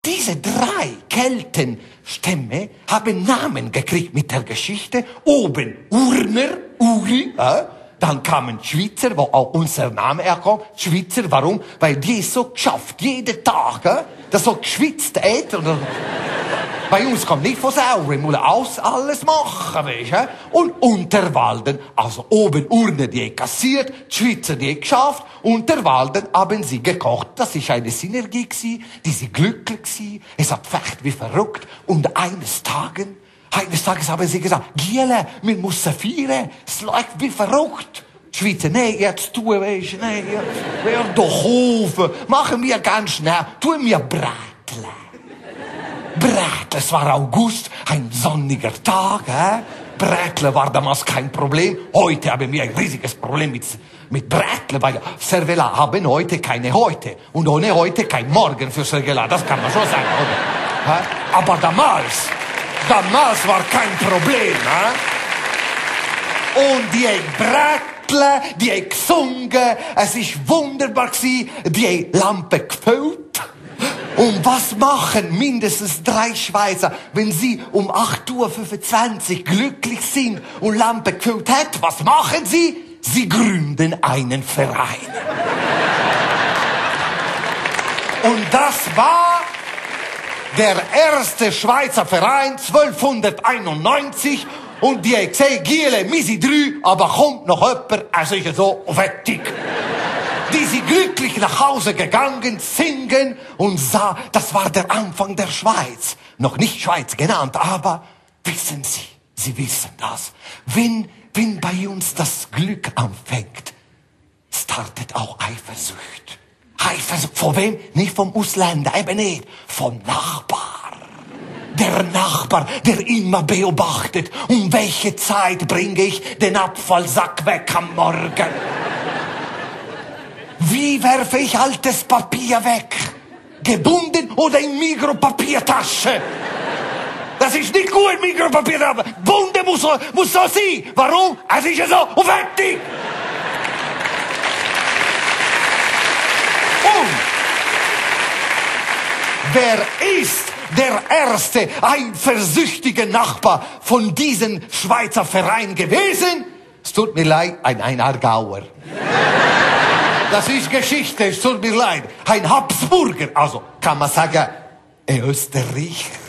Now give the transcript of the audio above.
Diese 3 Keltenstämme haben Namen gekriegt mit der Geschichte. Oben Urner, Uri, dann kamen Schweizer, wo auch unser Name herkommt. Schweizer, warum? Weil die so geschafft, jeden Tag, das so geschwitzt oder bei uns kommt nicht von sauer, wir müssen alles machen, weißt du? Und Unterwalden, also oben Urne, die kassiert, die Schweizer, die geschafft, Unterwalden haben sie gekocht. Das ist eine Synergie gewesen, die sie glücklich gewesen. Es hat fecht wie verrückt. Und eines Tages haben sie gesagt, Giele, wir müssen feiern, es läuft wie verrückt. Die Schweizer, nee, jetzt tun, weißt du, nee, hör doch auf, machen wir ganz schnell, tun wir Brätle. Brätle, es war August, ein sonniger Tag, Brätle war damals kein Problem. Heute haben wir ein riesiges Problem mit Brätle, weil Cervela haben heute keine Heute. Und ohne heute kein Morgen für Cervela, das kann man schon sagen, oder? Aber damals war kein Problem, Und die Brätle, die gesungen, es ist wunderbar gewesen, die Lampe gefüllt. Und was machen mindestens 3 Schweizer, wenn sie um 8:25 Uhr glücklich sind und Lampe gefüllt hat? Was machen sie? Sie gründen einen Verein. Und das war der erste Schweizer Verein 1291. Und die haben gesagt, Giele, wir sind 3, aber kommt noch jemand, also ist so fertig. Die sind glücklich nach Hause gegangen, singen und sah, das war der Anfang der Schweiz. Noch nicht Schweiz genannt, aber wissen Sie, Sie wissen das. Wenn bei uns das Glück anfängt, startet auch Eifersucht. Eifersucht, von wem? Nicht vom Ausländer, eben nicht, vom Nachbar. Der Nachbar, der immer beobachtet, um welche Zeit bringe ich den Abfallsack weg am Morgen. Wie werfe ich altes Papier weg? Gebunden oder in Mikropapiertasche? Das ist nicht gut in Mikropapier, aber gebunden muss so sein. Warum? Es ist ja so und fertig. Und wer ist der erste eifersüchtige Nachbar von diesem Schweizer Verein gewesen? Es tut mir leid, ein Aargauer. Das ist Geschichte, es tut mir leid. Ein Habsburger, also kann man sagen, Österreich.